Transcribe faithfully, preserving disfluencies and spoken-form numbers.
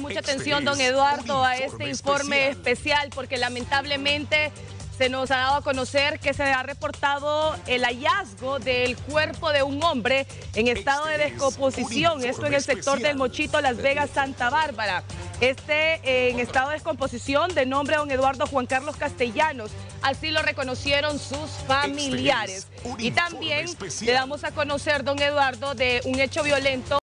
mucha atención, don Eduardo, a este informe especial, porque lamentablemente se nos ha dado a conocer que se ha reportado el hallazgo del cuerpo de un hombre en estado de descomposición, esto en el sector del Mochito, Las Vegas, Santa Bárbara. Este eh, en estado de descomposición, de nombre don Eduardo Juan Carlos Castellanos, así lo reconocieron sus familiares. Y también le damos a conocer, don Eduardo, de un hecho violento